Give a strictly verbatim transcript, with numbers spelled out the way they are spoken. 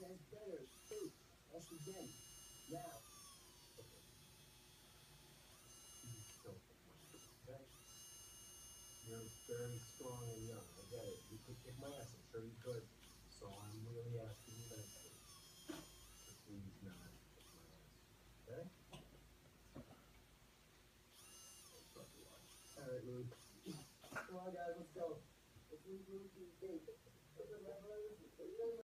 That's better. Two. That's again. Now. Okay. You don't kick my ass, okay? You're very strong and young. I get it. You could kick my ass. I'm sure you could. So I'm really asking you nicely to please not kick my ass. Okay? I'll start to watch. All right, Louis. Come on, guys. Let's go. Let's leave Louis to the gate.